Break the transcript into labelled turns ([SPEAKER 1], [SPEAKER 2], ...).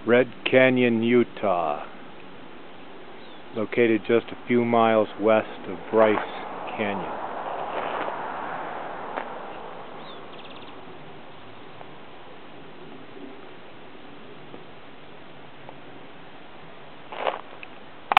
[SPEAKER 1] Red Canyon, Utah, located just a few miles west of Bryce Canyon.